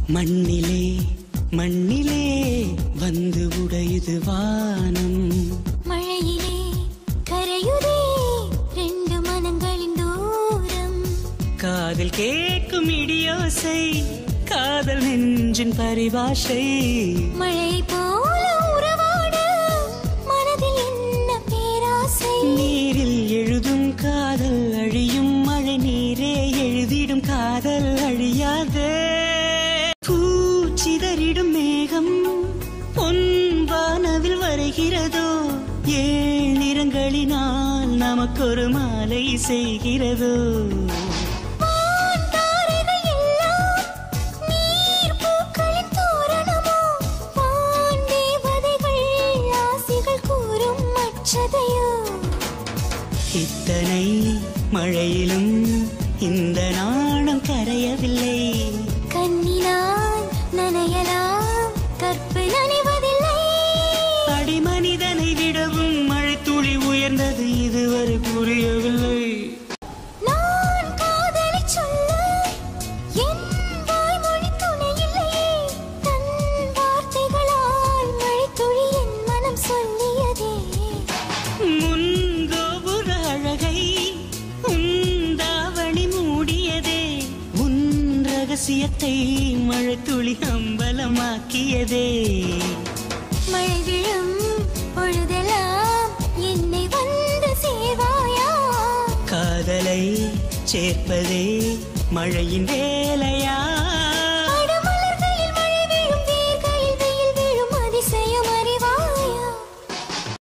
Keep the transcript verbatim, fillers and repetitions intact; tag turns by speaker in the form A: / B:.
A: மண்ணிலே மண்ணிலே வந்து உடையுது வானம்,
B: மழையிலே கரையுதே ரெண்டு மனங்களின் தூரம்.
A: காதில் கேட்கும் இடியோசை காதல் நெஞ்சின் பரிபாஷை.
B: மழை போல உறவாட மனதில் என்ன பேராசை.
A: நீரில் எழுதும் காதல் அழியும், மழை நீரே எழுதிடும் காதல் அழியாதே. பூச்சிதறிடும் மேகம் பொன் வானவில் வரைகிறதோ, ஏழு நிறங்களினால் நமக்கொரு மாலை செய்கிறதோ. இத்தனை மழையிலும் இந்த நாணம் கரையவில்லை.
B: கண்ணினால் நனையலாம் கற்பு நனைவதில்லை.
A: அடிமனிதனை விடவும் மழை துளி உயர்ந்தது இதுவரை புரியவில்லை.
B: நான் காதலை சொல்ல என் வாய்மொழி துணையில்லையே. தன் வார்த்தைகளால் மழை துளி என் மனம் சொல்லியதே.
A: முன்கோபுர அழகை உந்தாவணி மூடியதே, உன் ரகசியத்தை மழை துளி அம்பலமாக்கியதே.
B: மழை விழும் பொழுதெல்லாம் என்னை வந்து சேவாயா.
A: காதலை சேர்ப்பதே மழையின் வேலையா.